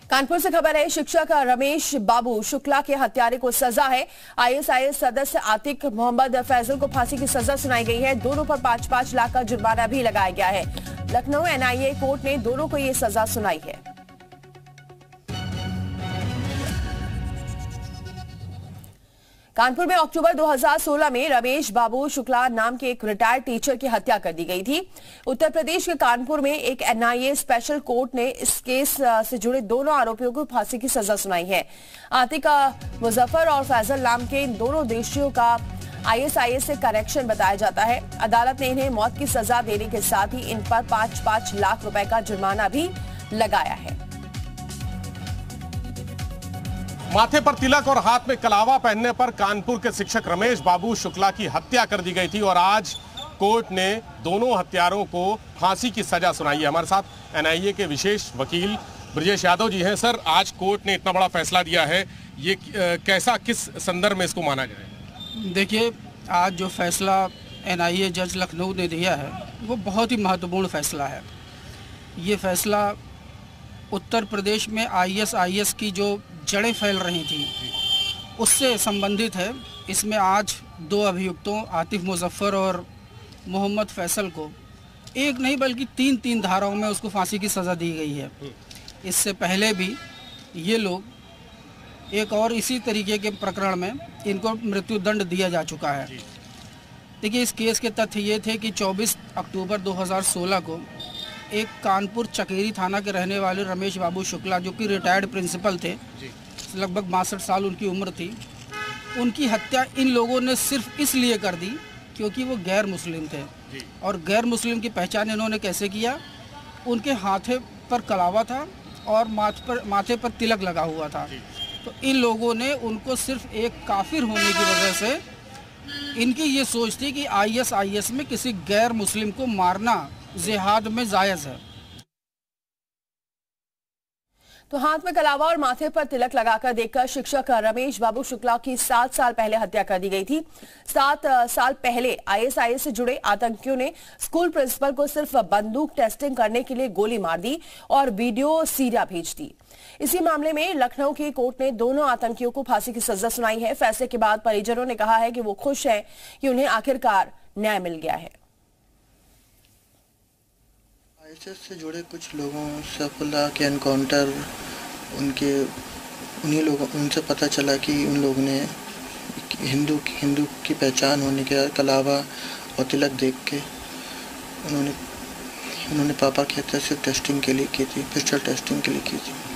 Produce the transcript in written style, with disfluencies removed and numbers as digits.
कानपुर से खबर है, शिक्षक रमेश बाबू शुक्ला के हत्यारे को सजा है। आईएसआईएस सदस्य आतिक मोहम्मद फैजल को फांसी की सजा सुनाई गई है। दोनों पर 5-5 लाख का जुर्माना भी लगाया गया है। लखनऊ एनआईए कोर्ट ने दोनों को ये सजा सुनाई है। कानपुर में अक्टूबर 2016 में रमेश बाबू शुक्ला नाम के एक रिटायर्ड टीचर की हत्या कर दी गई थी। उत्तर प्रदेश के कानपुर में एक एनआईए स्पेशल कोर्ट ने इस केस से जुड़े दोनों आरोपियों को फांसी की सजा सुनाई है। आतिक मुजफ्फर और फैजल नाम के इन दोनों दोषियों का आईएसआईएस से कनेक्शन बताया जाता है। अदालत ने इन्हें मौत की सजा देने के साथ ही इन पर 5-5 लाख रुपए का जुर्माना भी लगाया है। माथे पर तिलक और हाथ में कलावा पहनने पर कानपुर के शिक्षक रमेश बाबू शुक्ला की हत्या कर दी गई थी और आज कोर्ट ने दोनों हत्यारों को फांसी की सजा सुनाई है। हमारे साथ एनआईए के विशेष वकील ब्रजेश यादव जी हैं। सर, आज कोर्ट ने इतना बड़ा फैसला दिया है, ये कैसा, किस संदर्भ में इसको माना जाए? देखिए, आज जो फैसला एनआईए जज लखनऊ ने दिया है वो बहुत ही महत्वपूर्ण फैसला है। ये फैसला उत्तर प्रदेश में आईएसआईएस की जो जड़ें फैल रही थी उससे संबंधित है। इसमें आज दो अभियुक्तों आतिफ मुजफ्फर और मोहम्मद फैसल को एक नहीं बल्कि 3 धाराओं में उसको फांसी की सज़ा दी गई है। इससे पहले भी ये लोग एक और इसी तरीके के प्रकरण में इनको मृत्युदंड दिया जा चुका है। देखिए, इस केस के तथ्य ये थे कि 24 अक्टूबर 2016 को एक कानपुर चकेरी थाना के रहने वाले रमेश बाबू शुक्ला, जो कि रिटायर्ड प्रिंसिपल थे, लगभग 62 साल उनकी उम्र थी, उनकी हत्या इन लोगों ने सिर्फ इसलिए कर दी क्योंकि वो गैर मुस्लिम थे। और गैर मुस्लिम की पहचान इन्होंने कैसे किया? उनके हाथे पर कलावा था और माथे पर तिलक लगा हुआ था। तो इन लोगों ने उनको सिर्फ एक काफिर होने की वजह से, इनकी ये सोच थी कि आईएसआईएस में किसी गैर मुस्लिम को मारना जिहाद में जायज है। तो हाथ में कलावा और माथे पर तिलक लगाकर देखकर शिक्षक रमेश बाबू शुक्ला की 7 साल पहले हत्या कर दी गई थी। 7 साल पहले आईएसआईएस से जुड़े आतंकियों ने स्कूल प्रिंसिपल को सिर्फ बंदूक टेस्टिंग करने के लिए गोली मार दी और वीडियो सीरिया भेज दी। इसी मामले में लखनऊ की कोर्ट ने दोनों आतंकियों को फांसी की सजा सुनाई है। फैसले के बाद परिजनों ने कहा है कि वो खुश हैं कि उन्हें आखिरकार न्याय मिल गया है। आईएसआईएस से जुड़े कुछ लोगों सैफुल्लाह के एनकाउंटर उनसे पता चला कि उन लोगों ने हिंदू की पहचान होने के कलावा और तिलक देख के उन्होंने पापा की हत्या से टेस्टिंग के लिए की थी, पिस्टल टेस्टिंग के लिए की थी।